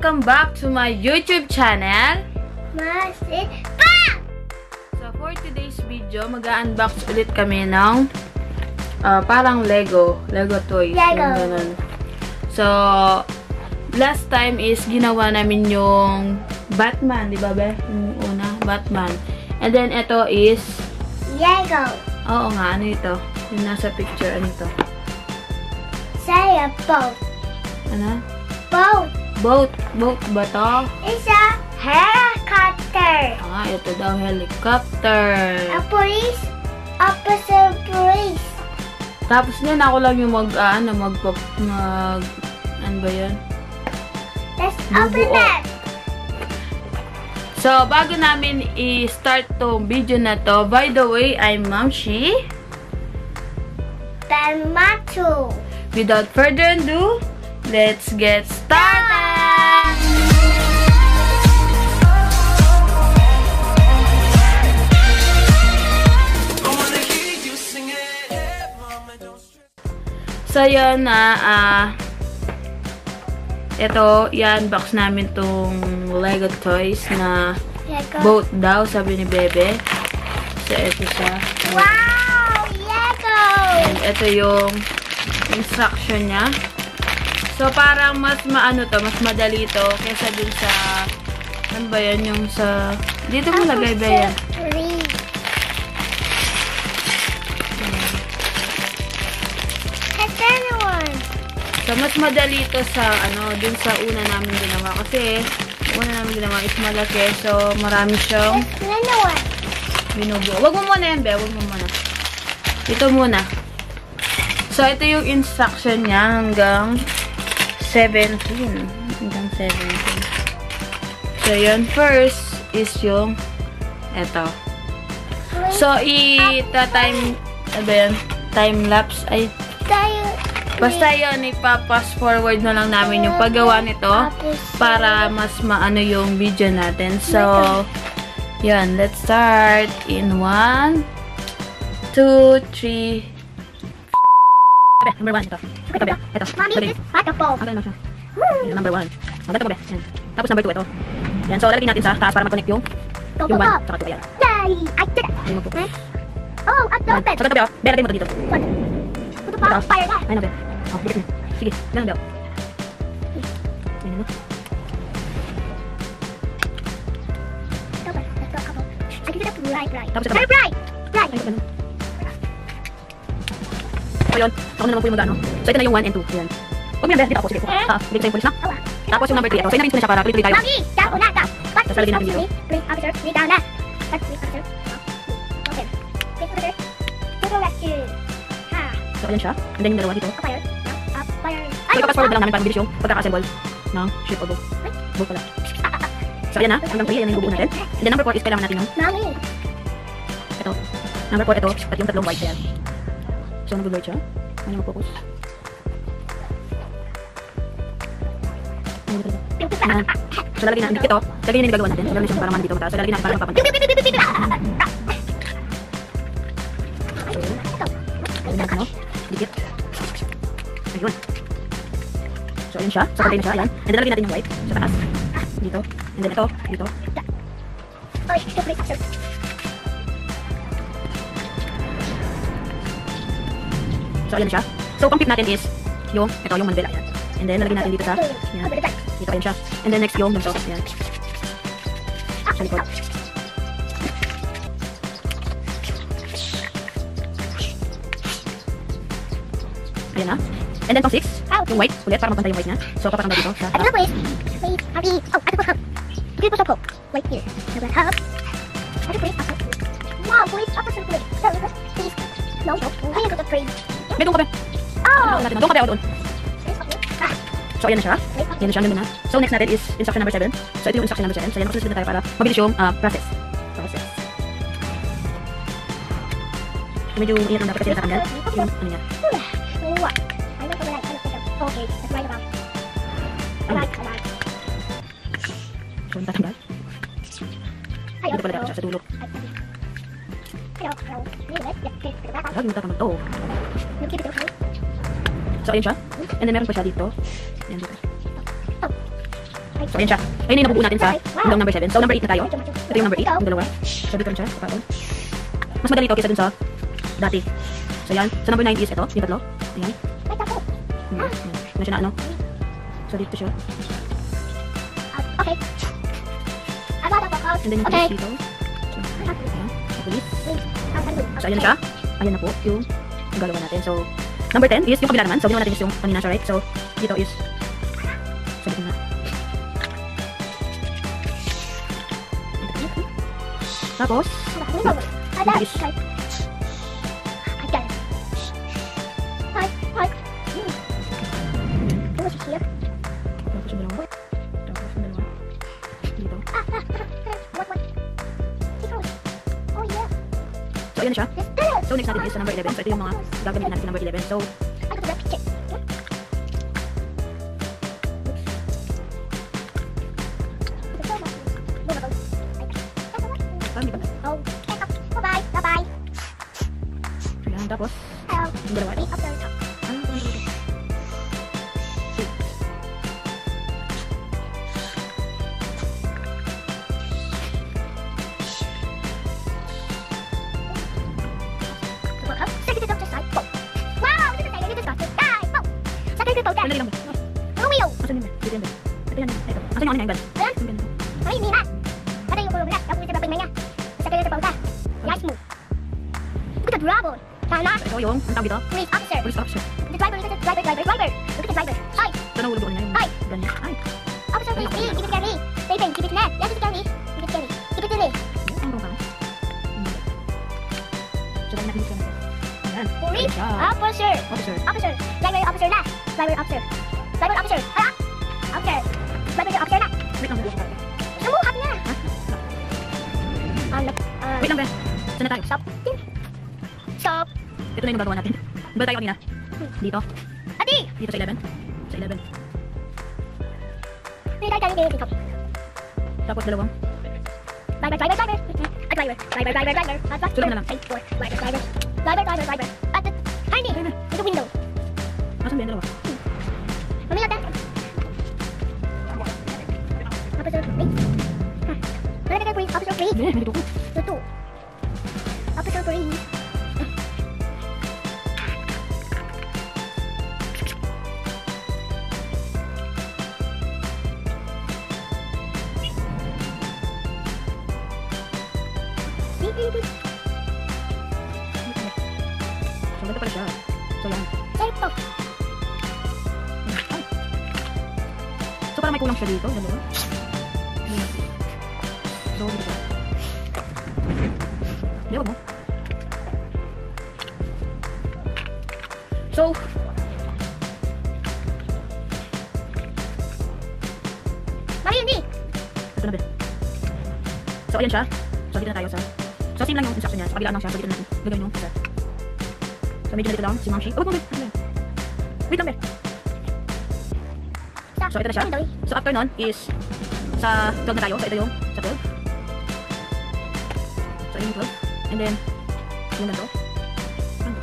welcome back to my YouTube channel. So for today's video, mag-unbox ulit kami ng parang Lego toys. Lego. So last time is ginawa namin yung Batman, di ba be? Yung una, Batman. And then ito is Lego. Oo nga, ano ito? Yung nasa picture, ano ito? Say a boat. Ano? Boat. Boat ba to? It's a helicopter. Ah, ito daw, helicopter. A police officer police. Tapos niyan, ako lang yung ano ba yun? Let's open it. So, bago namin i-start tong video na to, by the way, I'm Mamshi. Tomato. Without further ado, let's get started! So, yun na, ito, i-unbox namin tong Lego toys na Lego. boat daw, sabi ni Bebe. So, ito siya. Wow! Lego! And ito yung instruction niya. So, parang mas maano to, mas madali to kaysa dun sa, ano ba yan, yung sa, dito mo lagay ba yan? So, mas madali to sa, ano, dun sa una namin ginawa. Kasi, una namin ginawa is malaki. So, marami siyang binubuo. Wag mo muna yan, be. Wag mo muna. Ito muna. So, ito yung instruction niya hanggang 17. Hanggang 17. So, yun. First is yung ito. So, time, ano ba yan? Time-lapse. Ay, basta yun, ipa-fast forward na lang namin yung paggawa nito para mas maano yung video natin. So, yun. Let's start in 1, 2, 3. Number 1, ito. Ito, be. Ito. Mommy, this is like a ball. Okay, ano siya? Yan, number 1. Ito mo, be. Yan. Tapos number 2, ito. Yan. So, lalagyan natin sa taas para mag-connect yung 1. Tsaka 2, yan. Yay! I did it! Oh, I did it! So, ito, be. Be, lagay mo ito dito. What? Put the fire that. Ay, no, be. Oh, dikit na. Sige. Ganun, be. Yan, ano? I did it right. Tapos ito, be. Right. Ay, ganun. So, yun. Ako na naman po yung mag-ano. So, ito na yung 1 and 2. Yan. Huwag mo yan, be. Dito ako. Sige po. Dito sa yung police na. Tapos yung number 3. Ito. So, inarrange ko na siya para tuloy-tuloy tayo. Mommy, down or not down? What? Tapos lalagyan natin dito. Police officer, me down that. That's police officer. Okay. Police officer. Total rescue. Ha. So, ayan siya. And then yung dalawa dito. Up fire. So, ipapast forward na lang namin para mabilis yung pagkaka-assemble ng ship o boat. Boat pala. So, ayan na. Hanggang 3. Ayan na yung bubuo natin. And then number 4 is kailangan natin yung Mommy. ito. Number 4 ito. At yung tatlong white yan. So, nag-white siya. Ano yung focus? Ayan. So, lalagyan natin ito. Lalagyan na yung gagawa natin. Lalagyan siya parang man dito mataas. So, lalagyan natin parang mapapansin. So, lalagyan natin, no? Dikit. Ayun. So, ayun siya. So, patay na siya. Ayan. And then, lalagyan natin yung white sa taas. Dito. And then, ito. Dito. So, ayan na siya. So, complete natin is yung, ito, yung manibela. Ayan. And then, lalagyan natin dito sa, yan. Dito, ayan siya. And then, next yung ganito. Ayan. Sa likod. Ayan na. And then, pang 6, yung white, ulit, para magpantay yung white niya. So, papatanggal dito sa harap. Wait, Mommy. Oh, I can put hook. You can put hook. Right here. Hook. I can police officer. Wow, police officer. Please. No. I can put the free. May doon ka ba? Oh. Doon ka ba doon? So, ayan na siya. Ayan na siya. Ganda na. So, next natin is instruction number 7. So, ito yung instruction number 7. So, ayan, makasunod na tayo para mabilis yung process. Medyo ingat ang dapat kasi sa kanya. Yung ano niya. What? I know what I kind of think of. Okay, that's right about. So, tatanggal. Dito pala dapat siya sa dulo. Huwag mo tatanggal to. So, ayun siya. And then, meron pa siya dito. Ayan dito. So, ayan siya. Ayun yung nabubuo natin sa hanggang number 7. So, number 8 na tayo. Ito yung number 8, yung dalawa. So, dito rin siya. Mas madali ito kaysa dun sa dati. So, yan. So, number 9 is ito. Yung tatlo. Ayan. Ayan siya na ano. So, dito siya. Okay. And then yung police dito. Ayan. Yung police. So, ayan na siya. Ayan na po yung galawa natin. So, number 10 is yung kabila naman. So, ginawa natin is yung kanina siya, right? So, dito is sabi ko na. Tapos, dito is tapos yung dalawa. Tapos yung dalawa. Dito. So, ayan na siya. So, next natin is sa number 11. So, ito yung mga gagamitin natin sa number 11. So, Bye-bye. ayan. Tapos, yung dalawa. Ano ito? Dali lang ba? Asan yun ba? Dito yan ba? Ito yan. Ito. Asan yung ano niya? Yung ganito. Bravo! Sana! So, ito yung, ang tawag dito? Police officer! Police officer. The driver! Look at the driver! Hi! Ito na hulog niya yung Ay! ganyan. Ay! Officer, please! Keep it carry! Stephen, keep it net! Yes, keep it carry! Keep it carry! Keep it carry! Ang bang bang. So, dahil natin siya. Ayan. Police Ayan siya. officer! Officer. Officer! Driver officer na! Driver officer! Driver officer! Hala! Officer! Driver officer na! Wait lang, wait lang. Namuhat na! Wait lang, Ben. Saan na tayo? Stop! Stop! Ito na yung gagawa natin. Ba tayo kanina? Dito. Adi! Dito sa 11. Sa 11. Hindi tayo dito. Tapos dalawang. Driver! Driver! Sulat na lang. 8, 4. Driver! At the tiny! In the window. Asan ba yung dalawa? Mamaya tayo. Officer, please. Nalagay kayo, please. Officer, please. Hindi, dito ko. Ito. Officer, please. So, ganito pala siya. So, yan. Ito. Ay. So, parang may kulang siya dito. Dalawa. Ayan. So, dito siya. Hindi, wag mo. So, Marindi! ito na ba? So, ayan siya. So, dito na tayo sa... So, same lang yung instruction niya. So, pagilaan lang siya. So, dito natin. Gagawin yung isa. So, medyo dito lang. Si Ma'am Shi. Oh, wait, wait. Wait lang, be. So, ito na siya. So, after nun is sa 12 na tayo. So, ito yung sa 12. So, ayun yung 12. And then, yung ganito. Ano?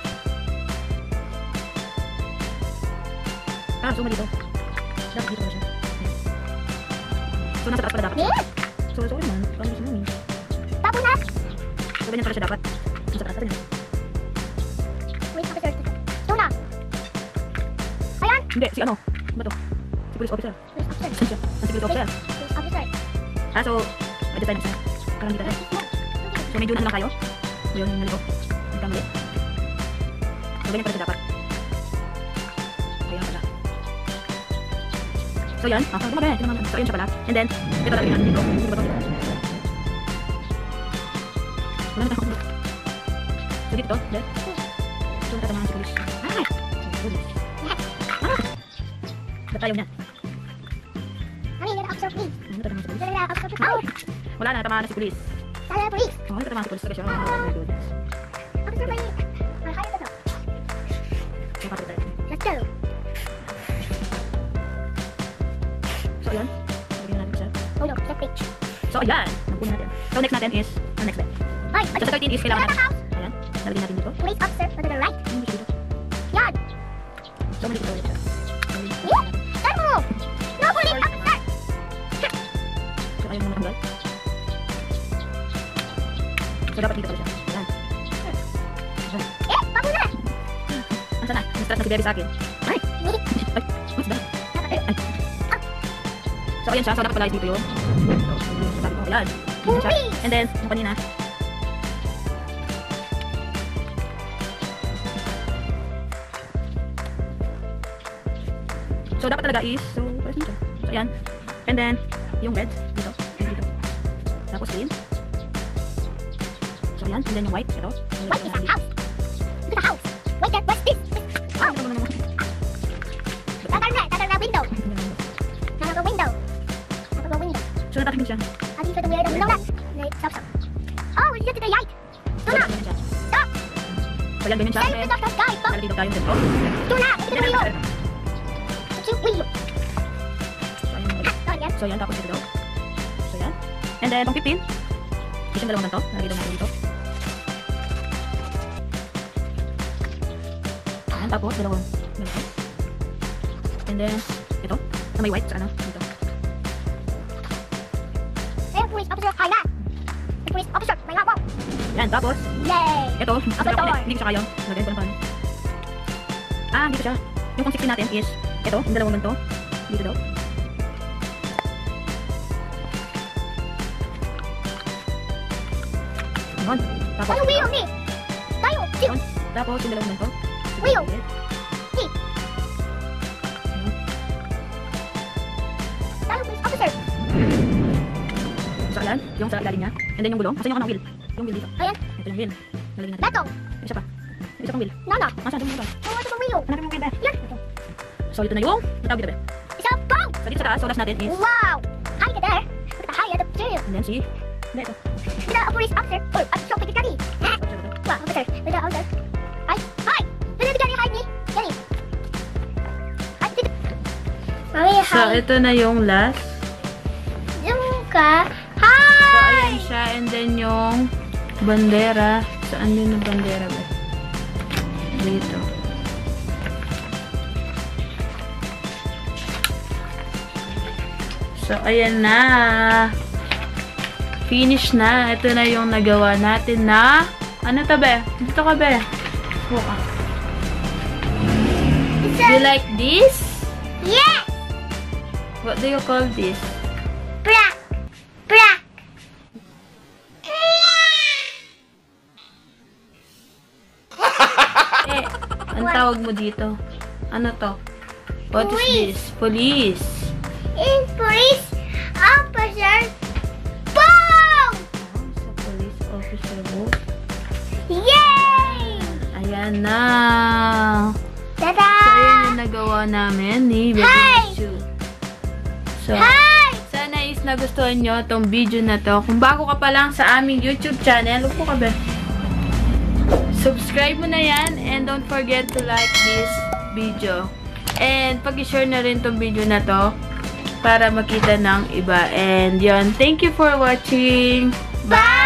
Ah, so, dito. Dapat dito na siya. So, nasa taas pala dapat. So, sorry man. Parang gusto namin. Tapo na! So, ganyan pala siya dapat. Nasa taas na. Wait, officer. Ito na! Ayan! Hindi, si ano? Ano ba to? Si police officer. Police officer. Saan siya? Si police officer. Police officer. Ah, so, ito tayo na. Parang dito tayo. So, medyo na lang tayo. So, yun, naligo. Nagkamali. So, ganyan pala siya dapat. Ayan pala. So, yan. Ah, ito naman. So, ayan siya pala. And then, ito talaga yung dito. Dito ba ito? Wala na tayo. So, dito. There. So, natatamaan si police. Ah! Ba't tayo na? Ano yung officer, please? Natatamaan si police. Ano yung officer, please? Wala na, natamaan na si police. Sana police. Oh, natatamaan si police talaga siya. Very good. Officer, may... Kaya na to. So, kapit tayo. Let's go. So, ayan. Lagyan natin siya. Oh no, that page. So, ayan. Nakunin natin. So, next natin is, next step. Ay! So, sa 13 is, kailangan natin. Ayan. Nalagyan natin dito. Police officer, to the right. Ano siya dito? Yan! So, mali dito ulit siya. Yeah! Saan mo? No, police officer! Bebe sa akin. Ay! Ay! What's that? Ay! So, ayan siya. So, dapat pala dito yun. So, sabi ko, ayan. Dito siya. And then, yung kanina. So, dapat talaga is, so, press mo siya. So, ayan. And then, yung red, dito. Dito. Tapos, green. So, ayan. And then, yung white, ito. White is a house. It's a house. Wait, what's this? Oh. Tatang window. Tatang window. Tatang window. So, natakin siya. How do you put the window that? Stop. Oh, we get to the light. Do not. Stop. So, ayan, ganyan siya. Stay with the guy. Stop. Nalagay tayo dito. Do not. It's the window. Window. So, yan. Tapos ito daw. So, yan. And then, pang 15. Is yung dalawang ganito. Nalagay daw natin dito. Ayan. Tapos, dalawang ganito. And then, ito. Na may white sa ano. Dito. Ayan, police officer. Kaya. Police officer. May hawak. Yan. Tapos, yay. ito. Hindi ko siya kaya. Lagyan ko lang paano. Ah, dito siya. Yung pang 16 natin is ito. Yung dalawang ganito. Dito daw. Ayan. Tapos, Ano wheel ni? Tayo. ayan. Tapos, yung dalawang ganito. Wheel. Tayo, police officer. So, ayan. Yung sa ilalim niya. And then, yung gulong. Asan yung wheel? Yung wheel dito. Ayan. Ito yung wheel. Nalagyan natin. Datong. Yung isa pa. Yung isa pang wheel. No. Asan yung wheel? Oh, ito pang wheel. Hanapin mo yung wheel ba? Yan. Ito. So, ito na yung natawag dito ba? It's a boat. So, dito sa taas. So, last natin is Wow. Hi there. Look at the high at the jail. and then, see? Hindi, ito. With a police officer. Or a shop ticket daddy. Wow, officer. With the officer. Hi. Hi. With the daddy. Hi me. Daddy. Hi. Mami, So, ito na yung last. Yung ka. So, Hi. ayan siya. And then, yung bandera. Saan yun yung bandera ba? Dito. So, ayan na. Finish na. Ito na yung nagawa natin na... Ano to, be? Dito ka, be. Buka. Do you like this? Yes. What do you call this? Black. Black. Eh, ang tawag mo dito? Ano to? What is this? Police. In police officer. Boom! Sa police officer boat. Yay! Ayan na. Tada! So, ayan yung nagawa namin ni Baby Hi! Machu. So, Hi! sana is nagustuhan nyo tong video na to. Kung bago ka pa lang sa aming YouTube channel, upo ka ba? Subscribe mo na yan and don't forget to like this video. And pag-share na rin tong video na to para makita ng iba. And yon, thank you for watching. Bye!